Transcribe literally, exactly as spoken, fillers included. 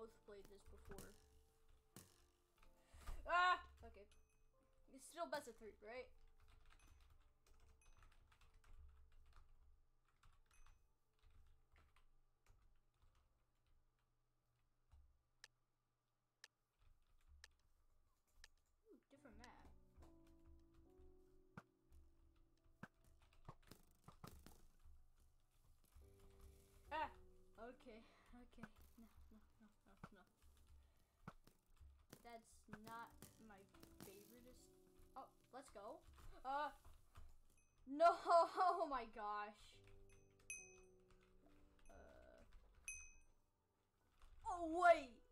both played this before. Ah! Okay. It's still best of three, right? Ooh, different map. Ah! Okay, okay. No, no, no, no, no. That's not my favoriteest. Oh, let's go. Uh, no, oh my gosh. Uh, oh wait.